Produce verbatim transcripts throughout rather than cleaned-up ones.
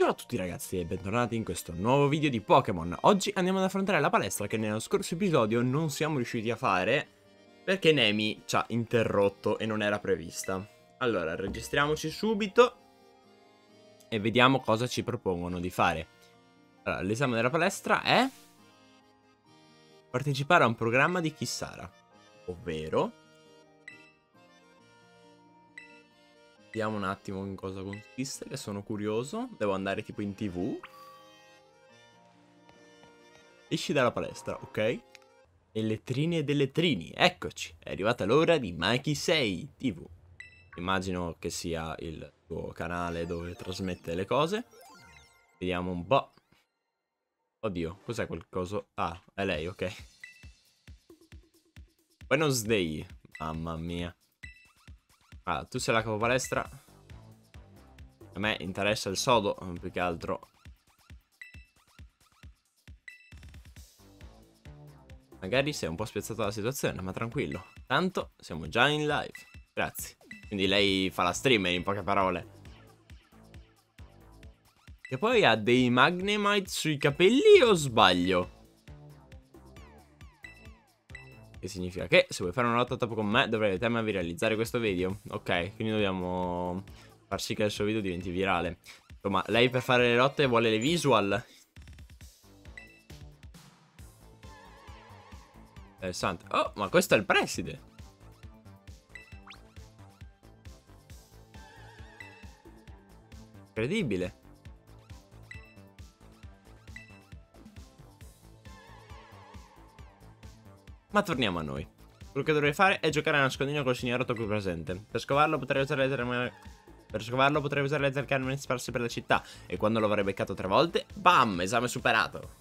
Ciao a tutti ragazzi e bentornati in questo nuovo video di Pokémon. Oggi andiamo ad affrontare la palestra che nello scorso episodio non siamo riusciti a fare perché Nemi ci ha interrotto e non era prevista. Allora, registriamoci subito e vediamo cosa ci propongono di fare. Allora, l'esame della palestra è partecipare a un programma di Kissara, ovvero... Vediamo un attimo in cosa consiste, che sono curioso. Devo andare tipo in tv. Esci dalla palestra, ok? Elettrini ed elettrini, eccoci. È arrivata l'ora di Mikey sei tivù. Immagino che sia il tuo canale dove trasmette le cose. Vediamo un po'. Oddio, cos'è quel coso? Ah, è lei, ok. Buenos day, mamma mia. Ah, tu sei la capo palestra. A me interessa il sodo, più che altro. Magari sei un po' spiazzato dalla situazione, ma tranquillo. Tanto siamo già in live. Grazie. Quindi lei fa la streamer, in poche parole. E poi ha dei Magnemite sui capelli o sbaglio? Che significa che se vuoi fare una lotta top con me dovrai aiutarmi a realizzare questo video. Ok, quindi dobbiamo far sì che il suo video diventi virale. Insomma, lei per fare le lotte vuole le visual. Interessante. Oh, ma questo è il preside. Incredibile. Ma torniamo a noi. Quello che dovrei fare è giocare a nascondino col signorotto qui presente. Per scovarlo potrei usare le termine... Per scovarlo potrei usare le zercanne sparse per la città. E quando lo avrei beccato tre volte, bam, esame superato.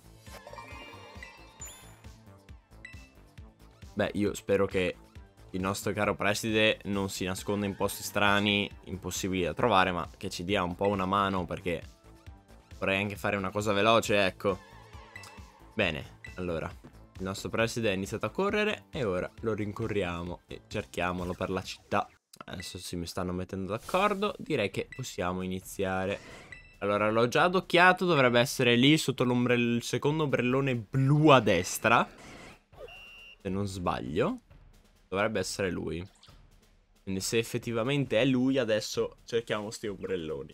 Beh, io spero che il nostro caro preside non si nasconda in posti strani, impossibili da trovare, ma che ci dia un po' una mano, perché vorrei anche fare una cosa veloce, ecco. Bene, allora, il nostro preside ha iniziato a correre e ora lo rincorriamo e cerchiamolo per la città. Adesso si mi stanno mettendo d'accordo, direi che possiamo iniziare. Allora, l'ho già adocchiato, dovrebbe essere lì sotto l'ombrello, il secondo ombrellone blu a destra. Se non sbaglio, dovrebbe essere lui. Quindi se effettivamente è lui, adesso cerchiamo sti ombrelloni.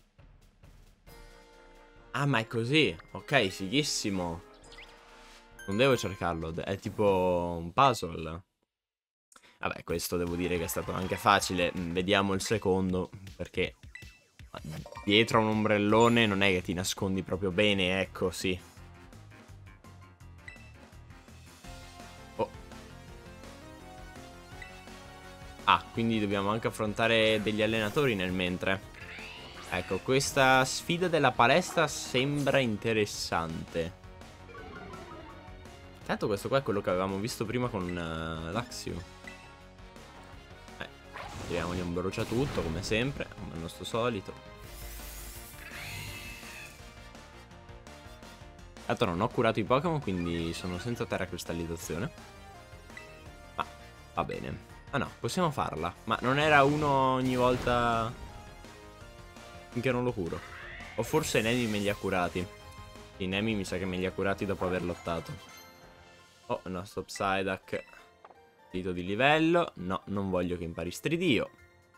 Ah, ma è così. Ok, fighissimo. Non devo cercarlo, è tipo un puzzle. Vabbè, questo devo dire che è stato anche facile. Vediamo il secondo, perché dietro a un ombrellone non è che ti nascondi proprio bene, ecco, sì. Ah, quindi dobbiamo anche affrontare degli allenatori nel mentre. Ecco, questa sfida della palestra sembra interessante. Tanto questo qua è quello che avevamo visto prima con uh, l'Axio. Eh, tiriamogli un bruciatutto, come sempre, come al nostro solito. Tanto non ho curato i Pokémon, quindi sono senza terra cristallizzazione. Ma va bene. Ah no, possiamo farla. Ma non era uno ogni volta finché non lo curo. O forse Nemi me li ha curati. I Nemi mi sa che me li ha curati dopo aver lottato. Oh, il nostro Psyduck dito di livello. No, non voglio che impari Stridio.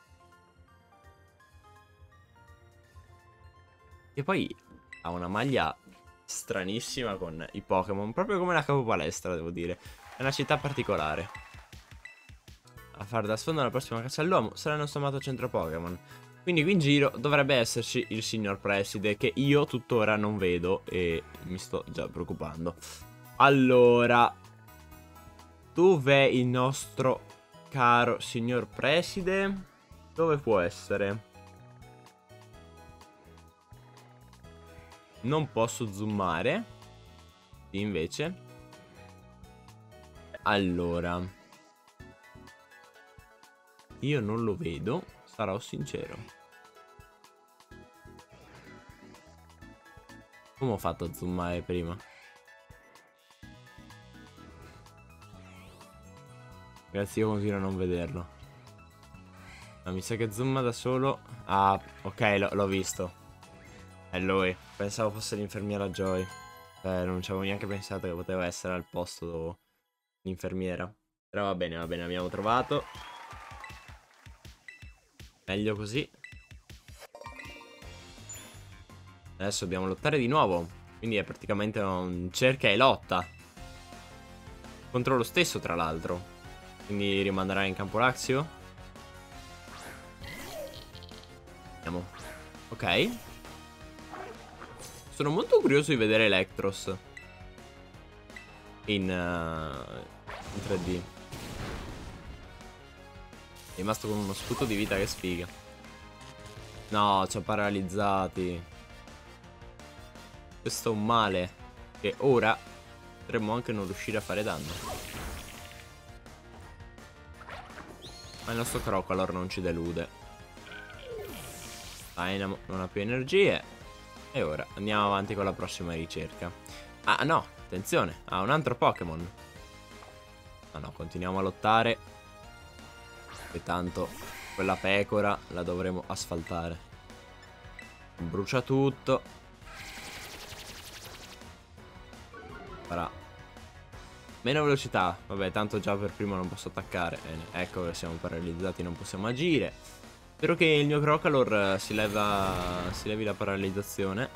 E poi ha una maglia stranissima con i Pokémon. Proprio come la capo palestra, devo dire. È una città particolare. A far da sfondo alla prossima caccia all'uomo sarà il nostro amato centro Pokémon. Quindi qui in giro dovrebbe esserci il signor preside, che io tuttora non vedo e mi sto già preoccupando. Allora, dov'è il nostro caro signor preside? Dove può essere? Non posso zoomare. Sì, invece. Allora, io non lo vedo, sarò sincero. Come ho fatto a zoomare prima? Ragazzi, io continuo a non vederlo. Ma mi sa che zooma da solo. Ah, ok, l'ho visto. È È lui. Pensavo fosse l'infermiera Joy. Eh, non ci avevo neanche pensato che poteva essere al posto l'infermiera. Però va bene, va bene, abbiamo trovato. Meglio così. Adesso dobbiamo lottare di nuovo. Quindi è praticamente un cerca e lotta. Contro lo stesso, tra l'altro. Quindi rimanderà in campo Lazio. Andiamo. Ok. Sono molto curioso di vedere Electros in, uh, in tre D. È rimasto con uno scudo di vita, che sfiga. No, ci ha paralizzati. Questo è un male. Che ora potremmo anche non riuscire a fare danno. Ma il nostro Crocalor non ci delude. Dynamo non ha più energie. E ora andiamo avanti con la prossima ricerca. Ah no, attenzione, ha un altro Pokémon. Ah no, continuiamo a lottare. E tanto quella pecora la dovremo asfaltare. Brucia tutto. Farà meno velocità. Vabbè, tanto già per prima non posso attaccare. Bene, ecco che siamo paralizzati, non possiamo agire. Spero che il mio Crocalor si leva, si levi la paralizzazione.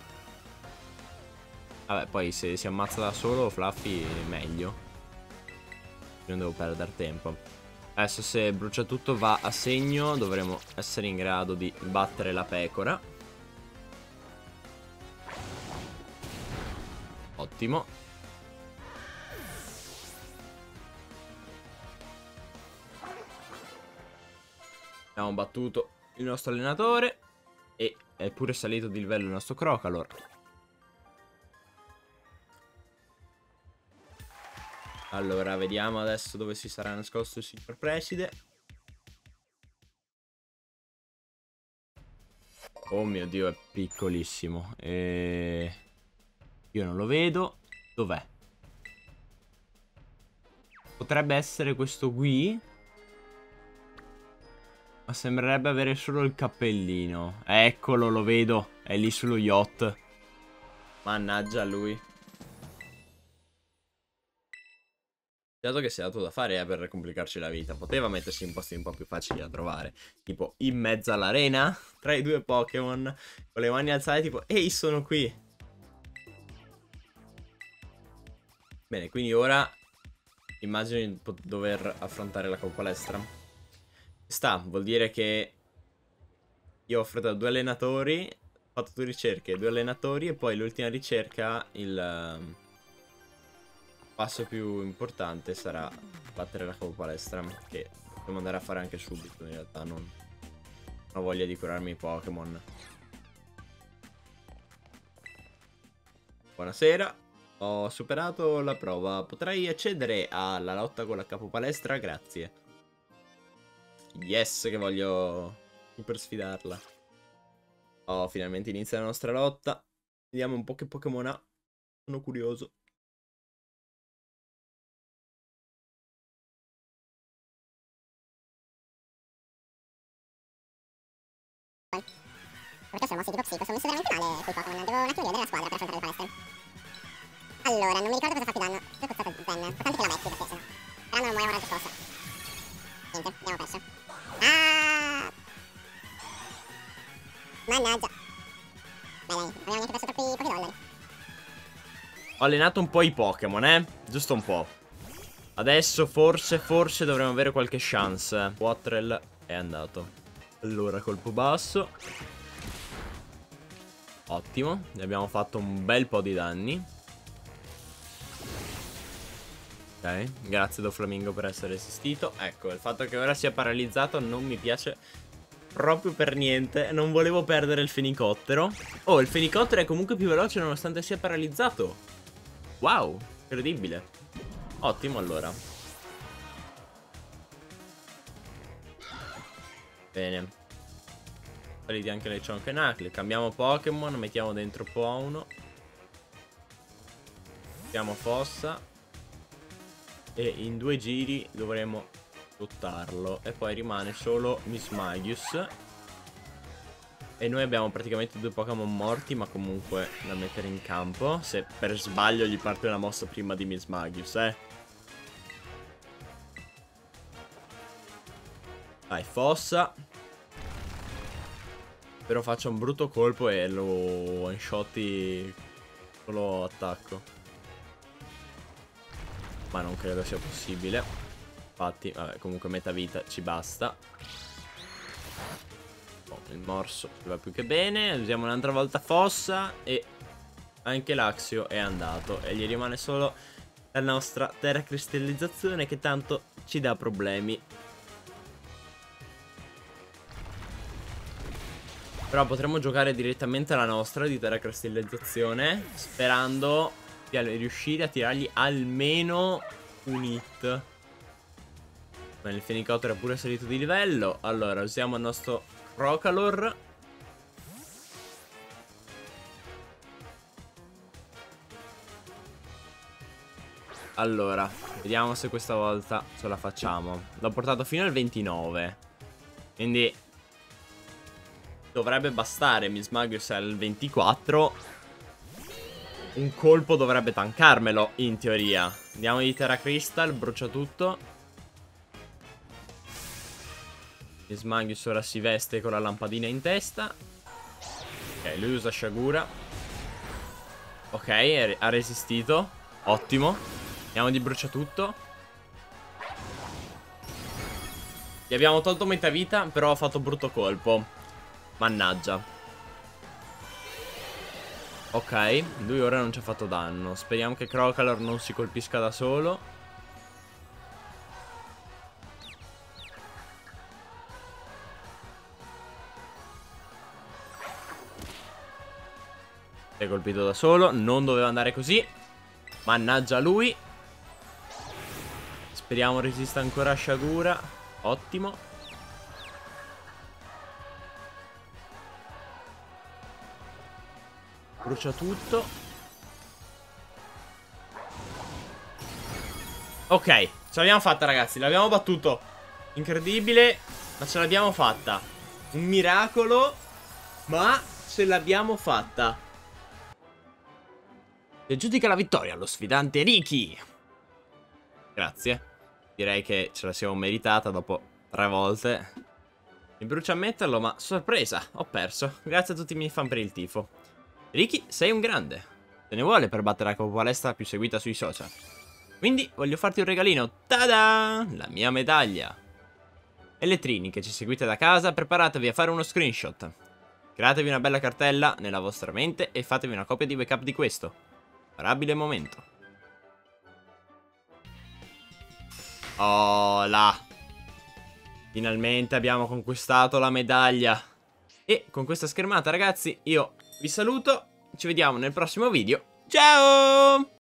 Vabbè, poi se si ammazza da solo Fluffy meglio. Non devo perdere tempo. Adesso se brucia tutto va a segno. Dovremo essere in grado di battere la pecora. Ottimo. Abbiamo battuto il nostro allenatore. E è pure salito di livello il nostro Crocalor. Allora, vediamo adesso dove si sarà nascosto il signor preside. Oh mio Dio, è piccolissimo. E... io non lo vedo. Dov'è? Potrebbe essere questo qui. Ma sembrerebbe avere solo il cappellino. Eccolo, lo vedo. È lì sullo yacht. Mannaggia lui. Dato che si è dato da fare eh, per complicarci la vita. Poteva mettersi in posti un po' più facili da trovare. Tipo in mezzo all'arena. Tra i due Pokémon. Con le mani alzate tipo ehi, sono qui. Bene, quindi ora immagino di dover affrontare la Copalestra. Sta, vuol dire che io ho affrontato due allenatori, ho fatto due ricerche, due allenatori e poi l'ultima ricerca, il uh, passo più importante sarà battere la Copalestra, che dobbiamo andare a fare anche subito in realtà, non ho voglia di curarmi i Pokémon. Buonasera, ho superato la prova, potrei accedere alla lotta con la Capopalestra? Grazie. Yes, che voglio super sfidarla. Oh, finalmente inizia la nostra lotta. Vediamo un po' che Pokémon ha. Sono curioso. Perché sono mossi tipo psico, sono messo veramente male sui Pokémon. Devo un attimo rivedere la squadra per affrontare le palestre. Allora, non mi ricordo cosa fa più danno. Cosa è costato Zen? Importante che la metti perché sennò Ramo non muore un raggio scossa. Niente, abbiamo perso. Ah! Mannaggia. Beh dai, non abbiamo neanche perso troppi pochi dollari. Ho allenato un po' i Pokémon, eh. Giusto un po'. Adesso forse, forse dovremmo avere qualche chance. Quattrel è andato. Allora, colpo basso. Ottimo. Ne abbiamo fatto un bel po' di danni. Ok, grazie Doflamingo per essere esistito. Ecco, il fatto che ora sia paralizzato non mi piace proprio per niente. Non volevo perdere il fenicottero. Oh, il fenicottero è comunque più veloce nonostante sia paralizzato. Wow, incredibile. Ottimo, allora. Bene. Saliti anche le Chonkenacle. Cambiamo Pokémon, mettiamo dentro Pouno. Mettiamo Fossa. E in due giri dovremo buttarlo. E poi rimane solo Mismagius. E noi abbiamo praticamente due Pokémon morti, ma comunque da mettere in campo. Se per sbaglio gli parte una mossa prima di Mismagius, eh. Dai, fossa. Però faccia un brutto colpo e lo one-shotti solo attacco. Ma non credo sia possibile. Infatti, vabbè, comunque metà vita ci basta. Oh, il morso ci va più che bene. Usiamo un'altra volta fossa. E anche l'Axio è andato. E gli rimane solo la nostra terracristallizzazione, che tanto ci dà problemi. Però potremmo giocare direttamente la nostra di terracristallizzazione, sperando di riuscire a tirargli almeno un hit. Ma il Fenicotero è pure salito di livello. Allora, usiamo il nostro Crocalor. Allora, vediamo se questa volta ce la facciamo. L'ho portato fino al ventinove. Quindi dovrebbe bastare. Mismagius è al ventiquattro. Un colpo dovrebbe tankarmelo, in teoria. Andiamo di Terra Crystal, brucia tutto. Mismagius ora si veste con la lampadina in testa. Ok, lui usa Shagura. Ok, ha resistito. Ottimo. Andiamo di brucia tutto. Gli abbiamo tolto metà vita, però ha fatto brutto colpo. Mannaggia. Ok, lui ora non ci ha fatto danno. Speriamo che Crocalor non si colpisca da solo. Si è colpito da solo. Non doveva andare così. Mannaggia lui. Speriamo resista ancora a Shagura. Ottimo. Brucia tutto. Ok, ce l'abbiamo fatta, ragazzi. L'abbiamo battuto. Incredibile, ma ce l'abbiamo fatta. Un miracolo, ma ce l'abbiamo fatta. Si aggiudica la vittoria allo sfidante Ricky. Grazie. Direi che ce la siamo meritata dopo tre volte. Mi brucia ammetterlo, ma sorpresa, ho perso. Grazie a tutti i miei fan per il tifo. Ricky, sei un grande. Te ne vuole per battere la copopalestra più seguita sui social. Quindi voglio farti un regalino. Tada! La mia medaglia. Elettrini che ci seguite da casa, preparatevi a fare uno screenshot. Createvi una bella cartella nella vostra mente e fatevi una copia di backup di questo memorabile momento. Oh là. Finalmente abbiamo conquistato la medaglia. E con questa schermata, ragazzi, io vi saluto. Ci vediamo nel prossimo video. Ciao!